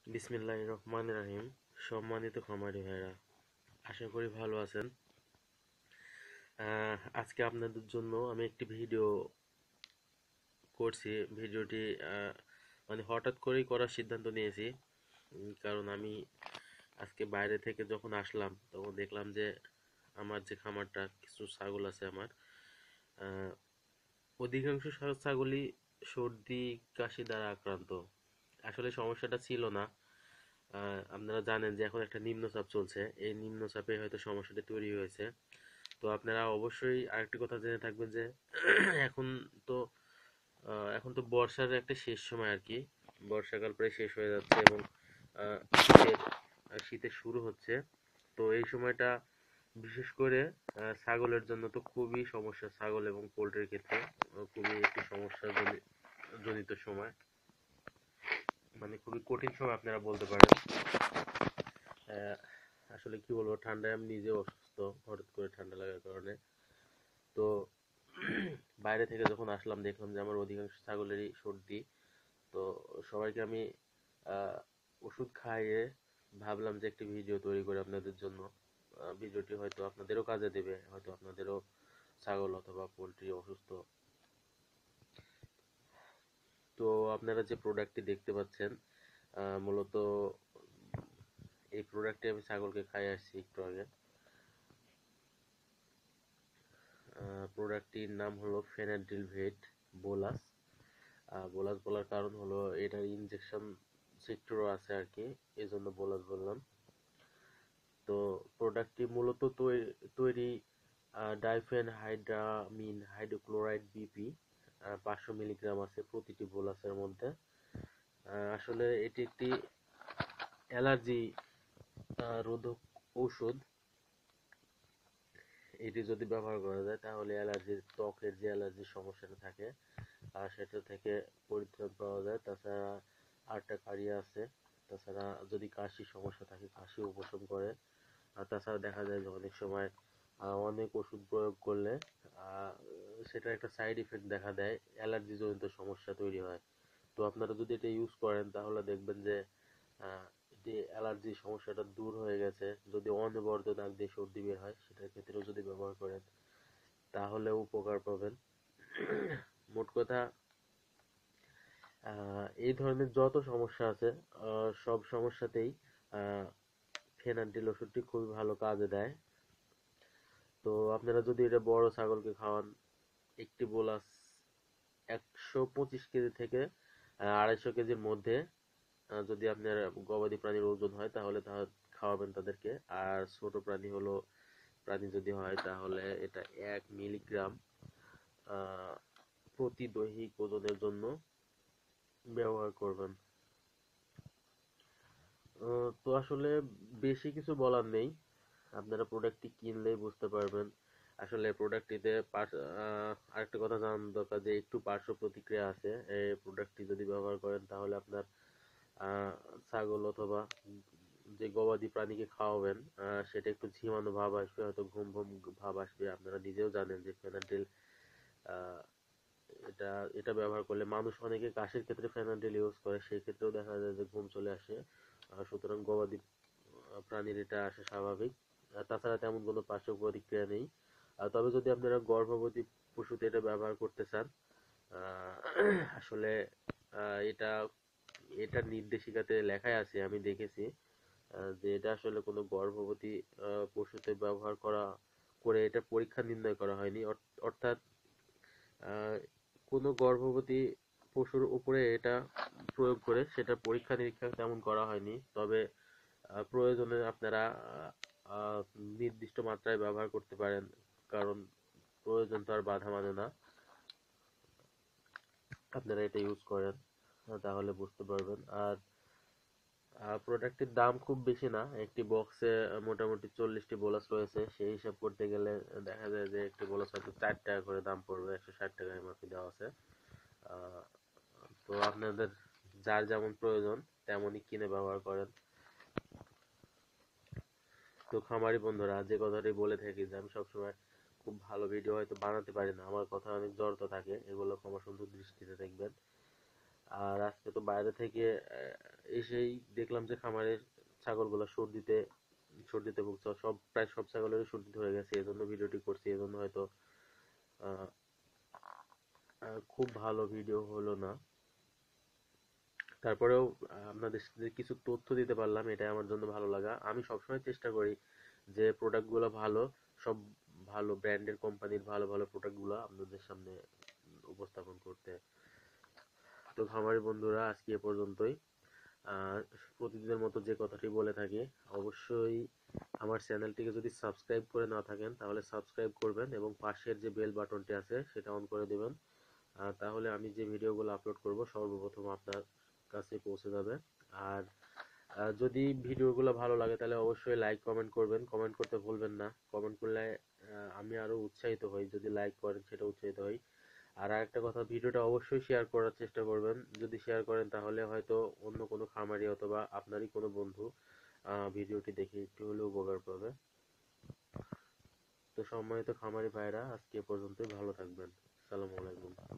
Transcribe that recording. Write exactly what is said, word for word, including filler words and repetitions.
বিসমিল্লাহির রহমানির রহিম। সম্মানিত খামারি ভাইরা, আশা করি ভালো আছেন। আহ, আজকে আপনাদের জন্য আমি একটি ভিডিও করছি। ভিডিওটি আহ, মানে হঠাৎ করেই করার সিদ্ধান্ত নিয়েছি। উম, কারণ আমি আজকে বাইরে থেকে যখন আসলাম তখন দেখলাম যে আমার যে খামারটা কিছু ছাগল আছে আমার, আহ, অধিকাংশ ছা- ছাগলই সর্দি কাশি দ্বারা আক্রান্ত। আসলে সমস্যাটা ছিল না। আহ, আপনারা জানেন যে এখন একটা নিম্নচাপ চলছে, এই নিম্নচাপে হয়তো সমস্যাটি তৈরি হয়েছে। তো আপনারা অবশ্যই আরেকটি কথা জেনে থাকবেন যে এখন তো আহ, এখন তো বর্ষার একটা শেষ সময় আর কি। বর্ষাকাল প্রায় শেষ হয়ে যাচ্ছে এবং আহ, শীতের আহ, শীতের শুরু হচ্ছে। তো এই সময়টা বিশেষ করে আহ, ছাগলের জন্য তো খুবই সমস্যা। ছাগল এবং পোল্ট্রির ক্ষেত্রে আহ, খুবই একটি সমস্যা জনি- জনিত সময়, মানে খুবই কঠিন সময় আপনারা বলতে পারেন। আহ, আসলে কি বলবো, ঠান্ডায় আমি নিজে অসুস্থ হঠাৎ করে ঠান্ডা লাগার কারণে। তো বাইরে থেকে যখন আসলাম দেখলাম যে আমার অধিকাংশ ছাগলেরই সর্দি। তো সবাইকে আমি আহ, ওষুধ খাইয়ে ভাবলাম যে একটি ভিডিও তৈরি করে আপনাদের জন্য। আহ, ভিডিওটি হয়তো আপনাদেরও কাজে দেবে, হয়তো আপনাদেরও ছাগল অথবা পোলট্রি অসুস্থ। তো আপনারা যে প্রোডাক্টটি দেখতে পাচ্ছেন, আহ, মূলত এই প্রোডাক্টটি আমি ছাগলকে খাইয়ে আসছি একটু আগে। প্রোডাক্টটির নাম হলো ফেনাডিল ভেট বোলাস। আহ, বোলাস বলার কারণ হলো এটার ইনজেকশন সেক্টরও আছে আর কি, এই জন্য বোলাস বললাম। তো প্রোডাক্টটি মূলত তৈ- তৈরি ডাইফেন হাইড্রামিন হাইড্রোক্লোরাইড বিপি পাঁচশো মিলিগ্রাম আছে প্রতিটি বোলাসের মধ্যে। আহ, আসলে এটি একটি অ্যালার্জি রোধক ঔষধ। এটি যদি ব্যবহার করা যায় তাহলে অ্যালার্জির ত্বকের যে অ্যালার্জির সমস্যাটা থাকে আর সেটা থেকে পরিত্রাণ পাওয়া যায়। তাছাড়া আরেকটা কারিয়া আছে। তাছাড়া যদি কাশির সমস্যা থাকে কাশি উপশম করে। আর তাছাড়া দেখা যায় যে অনেক সময় আহ, অনেক ওষুধ প্রয়োগ করলে আহ, সেটা একটা সাইড ইফেক্ট দেখা দেয়, অ্যালার্জি জনিত সমস্যা তৈরি হয়। তো আপনারা যদি এটা ইউজ করেন তাহলে দেখবেন যে আহ, যে অ্যালার্জির সমস্যাটা দূর হয়ে গেছে। যদি অনবরত নাক দিয়ে সর্দি বের হয় সেটার ক্ষেত্রেও যদি ব্যবহার করেন তাহলে উপকার পাবেন। মোট কথা, আহ, এই ধরনের যত সমস্যা আছে আহ, সব সমস্যাতেই আহ, ফেনান্টিল ওষুধটি খুবই ভালো কাজে দেয়। তো আপনারা যদি এটা বড় ছাগলকে খাওয়ান, একটি বোলাস একশো পঁচিশ কেজি থেকে আহ, আড়াইশো কেজির মধ্যে আহ, যদি আপনার গবাদি প্রাণীর ওজন হয় তাহলে তা খাওয়াবেন তাদেরকে। আর ছোট প্রাণী হলো প্রাণী যদি হয় তাহলে এটা এক মিলিগ্রাম আহ, প্রতি দৈহিক ওজনের জন্য ব্যবহার করবেন। আহ, তো আসলে বেশি কিছু বলার নেই, আপনারা প্রোডাক্টটি কিনলেই বুঝতে পারবেন। আসলে প্রোডাক্টটিতে পার্শ- আহ, আরেকটা কথা জানানো দরকার যে একটু পার্শ্ব প্রতিক্রিয়া আছে। এই প্রোডাক্টটি যদি ব্যবহার করেন তাহলে আপনার আহ, ছাগল অথবা যে গবাদি প্রাণীকে খাওয়াবেন আহ, সেটা একটু ঝিমানো ভাব আসবে, হয়তো ঘুম ঘুম ভাব আসবে। আপনারা নিজেও জানেন যে ফেনাডিল আহ, এটা এটা ব্যবহার করলে মানুষ অনেকে কাশির ক্ষেত্রে ফেনাডিল ইউজ করে, সেই ক্ষেত্রেও দেখা যায় যে ঘুম চলে আসে। আহ, সুতরাং গবাদি আহ, প্রাণীর এটা আসা স্বাভাবিক। আর তাছাড়া তেমন কোনো পার্শ্ব প্রতিক্রিয়া নেই। আর তবে যদি আপনারা গর্ভবতী পশুতে এটা ব্যবহার করতে চান, আহ, আসলে আহ, এটা এটার নির্দেশিকাতে লেখাই আছে, আমি দেখেছি আহ, যে এটা আসলে কোনো গর্ভবতী আহ, পশুতে ব্যবহার করা করে এটা পরীক্ষা নির্ণয় করা হয়নি। অর- অর্থাৎ আহ, কোনো গর্ভবতী পশুর উপরে এটা প্রয়োগ করে সেটা পরীক্ষা নিরীক্ষা তেমন করা হয়নি। তবে আহ, প্রয়োজনে আপনারা আহ, আহ, নির্দিষ্ট মাত্রায় ব্যবহার করতে পারেন, কারণ প্রয়োজন তো আর বাধা মানে না। আপনারা এটা ইউজ করেন আহ, তাহলে বুঝতে পারবেন। আর প্রোডাক্টের দাম খুব বেশি না, একটি বক্সে মোটামুটি চল্লিশটি বোলাস রয়েছে, সেই হিসাব করতে গেলে দেখা যায় যে একটি বোলাস হয়তো চার টাকা করে দাম পড়বে, একশো ষাট টাকা এমআরপি দেওয়া আছে। আহ, তো আপনাদের যার যেমন প্রয়োজন তেমনই কিনে ব্যবহার করেন। তো খামারি বন্ধুরা, যে কথাটি বলে থাকি যে আমি সবসময় খুব ভালো ভিডিও হয়তো বানাতে পারি না, আমার কথা অনেক জড়তা থাকে, এগুলো ক্ষমা সুন্দর দৃষ্টিতে দেখবেন। আর আজকে তো বাইরে থেকে এসেই দেখলাম যে খামারের ছাগলগুলো সর্দিতে সর্দিতে ভুগছে, সব প্রায় সব ছাগলেরই সর্দি ধরে গেছে। এজন্য ভিডিওটি করছি। এজন্য হয়তো আহ, আহ, খুব ভালো ভিডিও হলো না, তারপরেও আহ, আপনাদের সাথে কিছু তথ্য দিতে পারলাম, এটাই আমার জন্য ভালো লাগা। আমি সবসময় চেষ্টা করি যে প্রোডাক্টগুলো ভালো, সব ভালো ব্র্যান্ডের কোম্পানির ভালো ভালো প্রোডাক্টগুলো আপনাদের সামনে উপস্থাপন করতে। তো খামারি বন্ধুরা, আজকে এ পর্যন্তই। আহ, প্রতিদিনের মতো যে কথাটি বলে থাকি, অবশ্যই আমার চ্যানেলটিকে যদি সাবস্ক্রাইব করে না থাকেন তাহলে সাবস্ক্রাইব করবেন এবং পাশের যে বেল বাটনটি আছে সেটা অন করে দেবেন। আহ, তাহলে আমি যে ভিডিওগুলো আপলোড করব সর্বপ্রথম আপনার কাছে পৌঁছে যাবে। আর আহ, যদি ভিডিওগুলো ভালো লাগে তাহলে অবশ্যই লাইক কমেন্ট করবেন, কমেন্ট করতে ভুলবেন না। কমেন্ট করলে আহ, আমি আরো উৎসাহিত হই, যদি লাইক করেন সেটা উৎসাহিত হই। আর আরেকটা কথা, ভিডিওটা অবশ্যই শেয়ার করার চেষ্টা করবেন। যদি শেয়ার করেন তাহলে হয়তো অন্য কোনো খামারি অথবা আপনারই কোনো বন্ধু আহ, ভিডিওটি দেখে একটু হলেও উপকার পাবে। তো সম্মানিত খামারি ভাইরা, আজকে এ পর্যন্তই। ভালো থাকবেন। আসসালামু আলাইকুম।